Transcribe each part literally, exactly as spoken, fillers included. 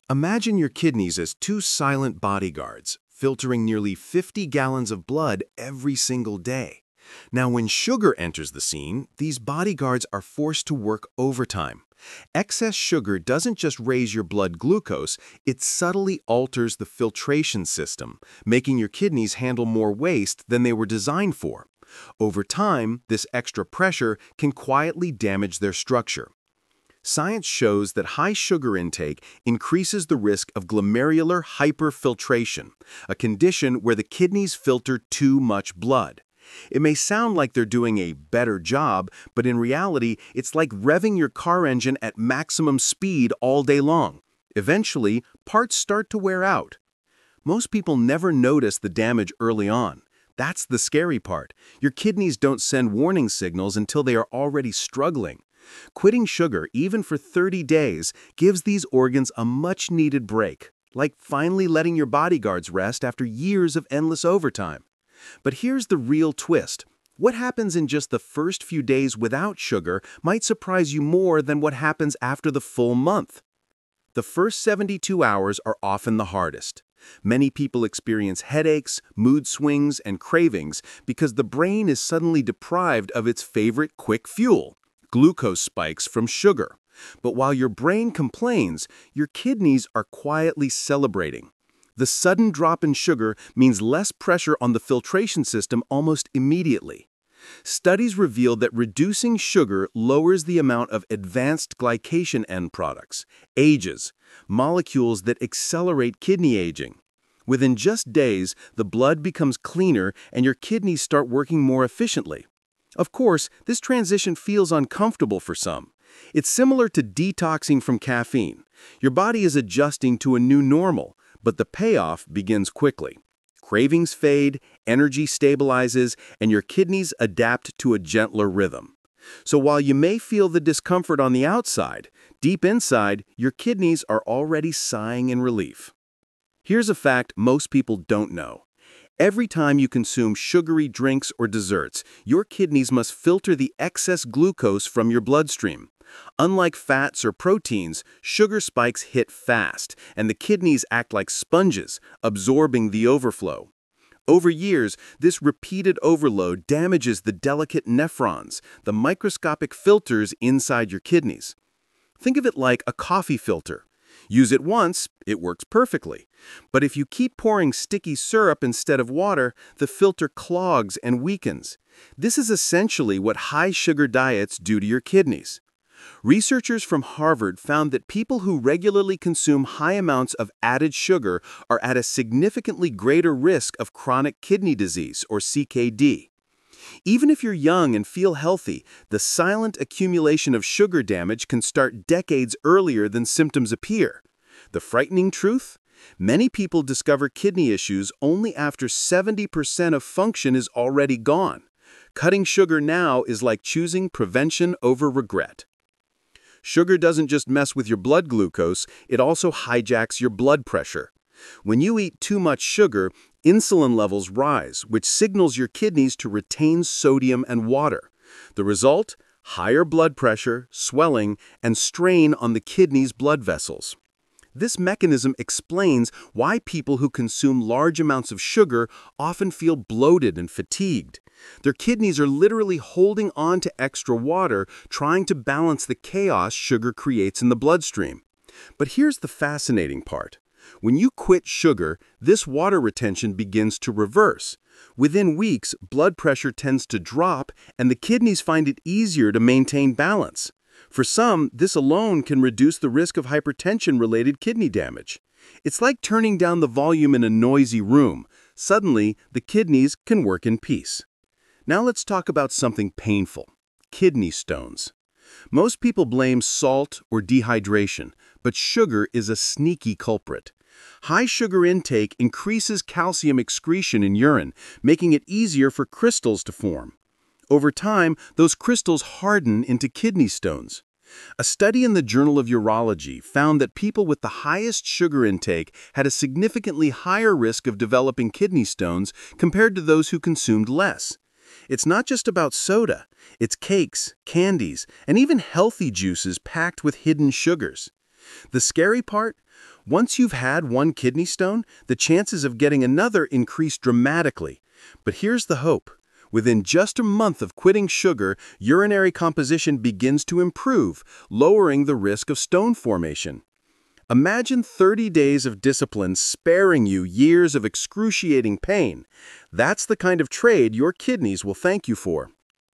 Imagine your kidneys as two silent bodyguards, filtering nearly fifty gallons of blood every single day. Now, when sugar enters the scene, these bodyguards are forced to work overtime. Excess sugar doesn't just raise your blood glucose, it subtly alters the filtration system, making your kidneys handle more waste than they were designed for. Over time, this extra pressure can quietly damage their structure. Science shows that high sugar intake increases the risk of glomerular hyperfiltration, a condition where the kidneys filter too much blood. It may sound like they're doing a better job, but in reality, it's like revving your car engine at maximum speed all day long. Eventually, parts start to wear out. Most people never notice the damage early on. That's the scary part. Your kidneys don't send warning signals until they are already struggling. Quitting sugar, even for thirty days, gives these organs a much-needed break, like finally letting your bodyguards rest after years of endless overtime. But here's the real twist. What happens in just the first few days without sugar might surprise you more than what happens after the full month. The first seventy-two hours are often the hardest. Many people experience headaches, mood swings, and cravings because the brain is suddenly deprived of its favorite quick fuel, glucose spikes from sugar. But while your brain complains, your kidneys are quietly celebrating. The sudden drop in sugar means less pressure on the filtration system almost immediately. Studies reveal that reducing sugar lowers the amount of advanced glycation end products, AGEs, molecules that accelerate kidney aging. Within just days, the blood becomes cleaner and your kidneys start working more efficiently. Of course, this transition feels uncomfortable for some. It's similar to detoxing from caffeine. Your body is adjusting to a new normal, but the payoff begins quickly. Cravings fade, energy stabilizes, and your kidneys adapt to a gentler rhythm. So while you may feel the discomfort on the outside, deep inside, your kidneys are already sighing in relief. Here's a fact most people don't know. Every time you consume sugary drinks or desserts, your kidneys must filter the excess glucose from your bloodstream. Unlike fats or proteins, sugar spikes hit fast, and the kidneys act like sponges, absorbing the overflow. Over years, this repeated overload damages the delicate nephrons, the microscopic filters inside your kidneys. Think of it like a coffee filter. Use it once, it works perfectly. But if you keep pouring sticky syrup instead of water, the filter clogs and weakens. This is essentially what high-sugar diets do to your kidneys. Researchers from Harvard found that people who regularly consume high amounts of added sugar are at a significantly greater risk of chronic kidney disease, or C K D. Even if you're young and feel healthy, the silent accumulation of sugar damage can start decades earlier than symptoms appear. The frightening truth? Many people discover kidney issues only after seventy percent of function is already gone. Cutting sugar now is like choosing prevention over regret. Sugar doesn't just mess with your blood glucose, it also hijacks your blood pressure. When you eat too much sugar, insulin levels rise, which signals your kidneys to retain sodium and water. The result? Higher blood pressure, swelling, and strain on the kidney's blood vessels. This mechanism explains why people who consume large amounts of sugar often feel bloated and fatigued. Their kidneys are literally holding on to extra water, trying to balance the chaos sugar creates in the bloodstream. But here's the fascinating part. When you quit sugar, this water retention begins to reverse. Within weeks, blood pressure tends to drop, and the kidneys find it easier to maintain balance. For some, this alone can reduce the risk of hypertension-related kidney damage. It's like turning down the volume in a noisy room. Suddenly, the kidneys can work in peace. Now let's talk about something painful: kidney stones. Most people blame salt or dehydration, but sugar is a sneaky culprit. High sugar intake increases calcium excretion in urine, making it easier for crystals to form. Over time, those crystals harden into kidney stones. A study in the Journal of Urology found that people with the highest sugar intake had a significantly higher risk of developing kidney stones compared to those who consumed less. It's not just about soda. It's cakes, candies, and even healthy juices packed with hidden sugars. The scary part? Once you've had one kidney stone, the chances of getting another increase dramatically. But here's the hope. Within just a month of quitting sugar, urinary composition begins to improve, lowering the risk of stone formation. Imagine thirty days of discipline sparing you years of excruciating pain. That's the kind of trade your kidneys will thank you for.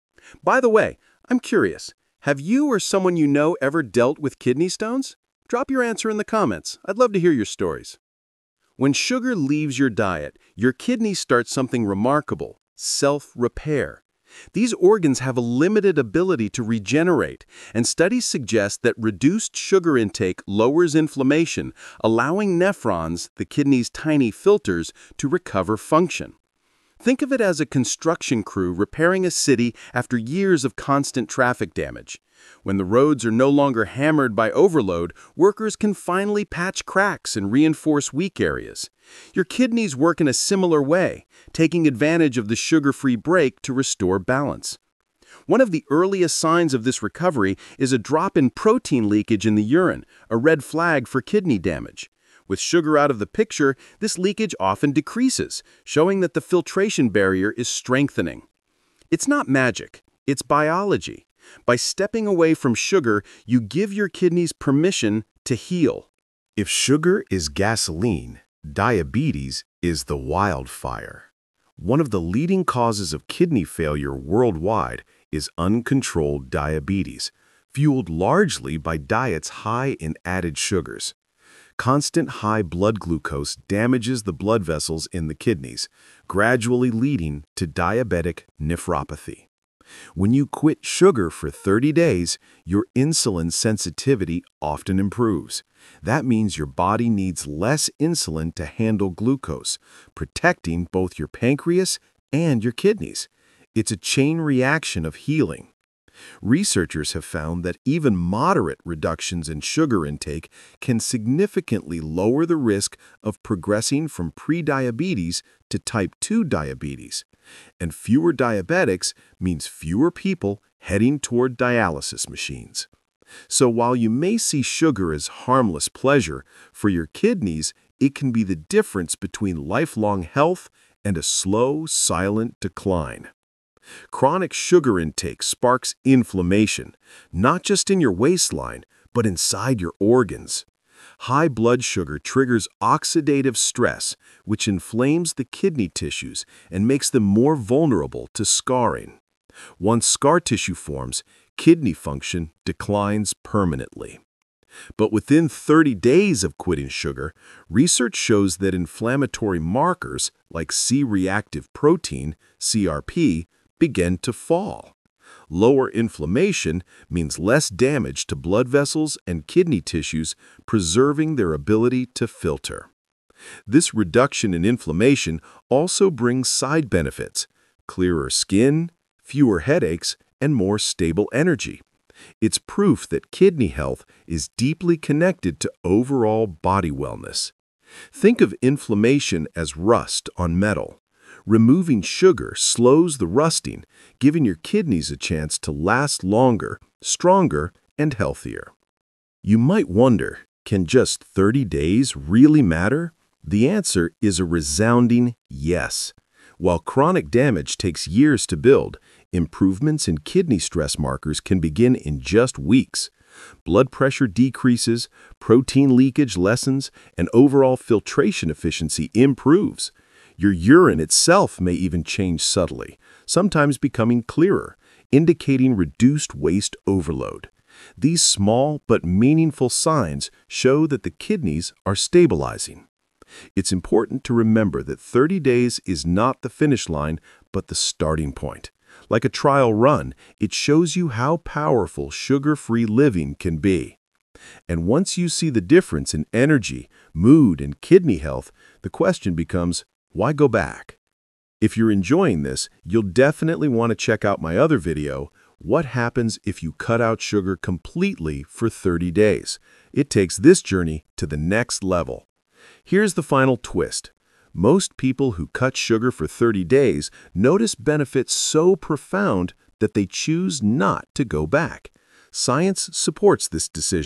By the way, I'm curious, have you or someone you know ever dealt with kidney stones? Drop your answer in the comments. I'd love to hear your stories. When sugar leaves your diet, your kidneys start something remarkable: self-repair. These organs have a limited ability to regenerate, and studies suggest that reduced sugar intake lowers inflammation, allowing nephrons, the kidney's tiny filters, to recover function. Think of it as a construction crew repairing a city after years of constant traffic damage. When the roads are no longer hammered by overload, workers can finally patch cracks and reinforce weak areas. Your kidneys work in a similar way, taking advantage of the sugar-free break to restore balance. One of the earliest signs of this recovery is a drop in protein leakage in the urine, a red flag for kidney damage. With sugar out of the picture, this leakage often decreases, showing that the filtration barrier is strengthening. It's not magic, it's biology. By stepping away from sugar, you give your kidneys permission to heal. If sugar is gasoline, diabetes is the wildfire. One of the leading causes of kidney failure worldwide is uncontrolled diabetes, fueled largely by diets high in added sugars. Constant high blood glucose damages the blood vessels in the kidneys, gradually leading to diabetic nephropathy. When you quit sugar for thirty days, your insulin sensitivity often improves. That means your body needs less insulin to handle glucose, protecting both your pancreas and your kidneys. It's a chain reaction of healing. Researchers have found that even moderate reductions in sugar intake can significantly lower the risk of progressing from prediabetes to type two diabetes. And fewer diabetics means fewer people heading toward dialysis machines. So while you may see sugar as harmless pleasure, for your kidneys, it can be the difference between lifelong health and a slow, silent decline. Chronic sugar intake sparks inflammation, not just in your waistline, but inside your organs. High blood sugar triggers oxidative stress, which inflames the kidney tissues and makes them more vulnerable to scarring. Once scar tissue forms, kidney function declines permanently. But within thirty days of quitting sugar, research shows that inflammatory markers like C-reactive protein, C R P, begin to fall. Lower inflammation means less damage to blood vessels and kidney tissues, preserving their ability to filter. This reduction in inflammation also brings side benefits: clearer skin, fewer headaches, and more stable energy. It's proof that kidney health is deeply connected to overall body wellness. Think of inflammation as rust on metal. Removing sugar slows the rusting, giving your kidneys a chance to last longer, stronger, and healthier. You might wonder, can just thirty days really matter? The answer is a resounding yes. While chronic damage takes years to build, improvements in kidney stress markers can begin in just weeks. Blood pressure decreases, protein leakage lessens, and overall filtration efficiency improves. Your urine itself may even change subtly, sometimes becoming clearer, indicating reduced waste overload. These small but meaningful signs show that the kidneys are stabilizing. It's important to remember that thirty days is not the finish line, but the starting point. Like a trial run, it shows you how powerful sugar-free living can be. And once you see the difference in energy, mood, and kidney health, the question becomes, why go back? If you're enjoying this, you'll definitely want to check out my other video, What Happens If You Cut Out Sugar Completely for thirty days? It takes this journey to the next level. Here's the final twist. Most people who cut sugar for thirty days notice benefits so profound that they choose not to go back. Science supports this decision.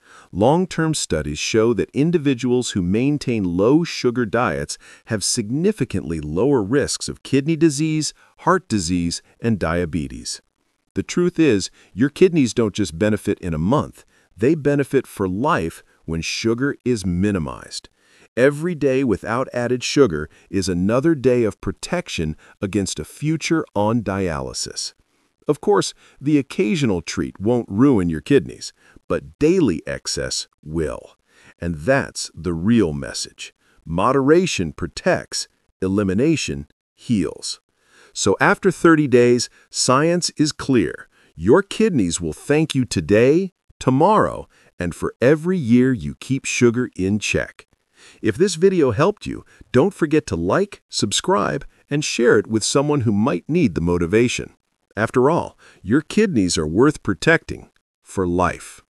Long-term studies show that individuals who maintain low-sugar diets have significantly lower risks of kidney disease, heart disease, and diabetes. The truth is, your kidneys don't just benefit in a month, they benefit for life when sugar is minimized. Every day without added sugar is another day of protection against a future on dialysis. Of course, the occasional treat won't ruin your kidneys, but daily excess will. And that's the real message. Moderation protects, elimination heals. So after thirty days, science is clear. Your kidneys will thank you today, tomorrow, and for every year you keep sugar in check. If this video helped you, don't forget to like, subscribe, and share it with someone who might need the motivation. After all, your kidneys are worth protecting for life.